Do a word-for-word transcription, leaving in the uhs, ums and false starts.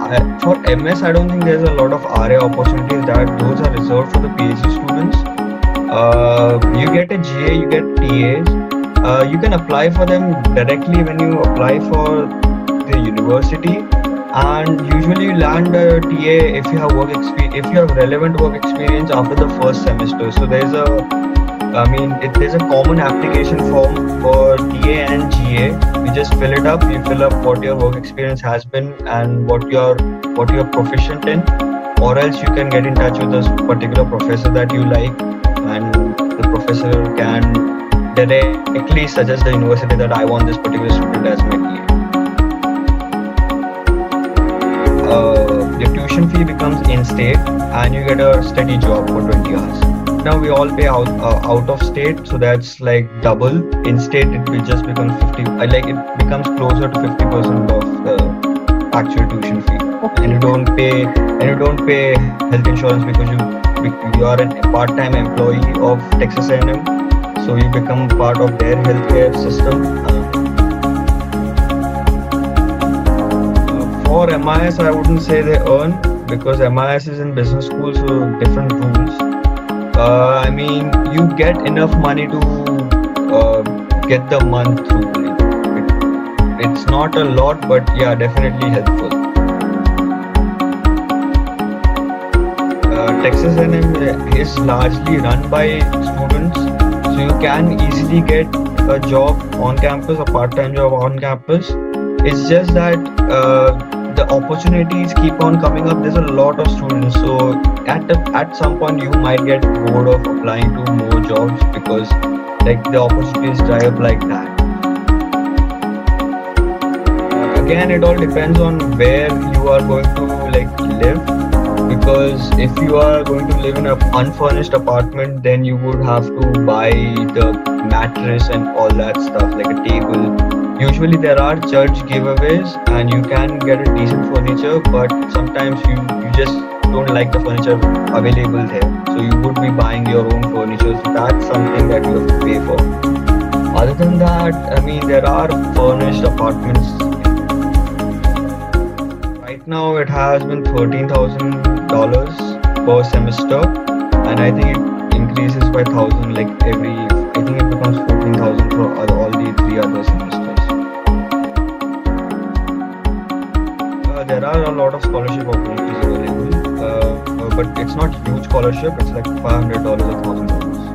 I, for M S, I don't think there's a lot of R A opportunities. That those are reserved for the PhD students. Uh, you get a G A, you get T As. Uh, you can apply for them directly when you apply for the university, and usually you land a T A if you have work experience, if you have relevant work experience after the first semester. So there's a, I mean, it, there's a common application form for T A and G A. You just fill it up. You fill up what your work experience has been and what you're what you're proficient in, or else you can get in touch with this particular professor that you like, and the professor can directly suggest the university that I want this particular student as my T A. Uh, your tuition fee becomes in-state, and you get a steady job for twenty hours. Now we all pay out uh, out of state, so that's like double. In-state it be- just becomes fifty. Uh, like it becomes closer to fifty percent of the actual tuition fee, and you don't pay and you don't pay health insurance because you bec- you are a part-time employee of Texas A and M, so you become part of their healthcare system. Uh, For M I S, I wouldn't say they earn, because M I S is in business school, so different rules. Uh, I mean, you get enough money to uh, get the month through. It, it's not a lot, but yeah, definitely helpful. Uh, Texas A and M is largely run by students, so you can easily get a job on campus, a part-time job on campus. It's just that uh, the opportunities keep on coming up. There's a lot of students, so at the, at some point you might get bored of applying to more jobs, because like the opportunities dry up like that. Again, it all depends on where you are going to like live, because if you are going to live in an unfurnished apartment, then you would have to buy the mattress and all that stuff, like a table. Usually there are church giveaways and you can get a decent furniture, but sometimes you, you just don't like the furniture available there. So you would be buying your own furniture. So that's something that you have to pay for. Other than that, I mean, there are furnished apartments. Right now it has been thirteen thousand dollars per semester, and I think it increases by one thousand like every, I think it becomes fourteen thousand for all, all the three other semesters. There are a lot of scholarship opportunities available, uh, uh, but it's not huge scholarship. It's like five hundred dollars or one thousand dollars.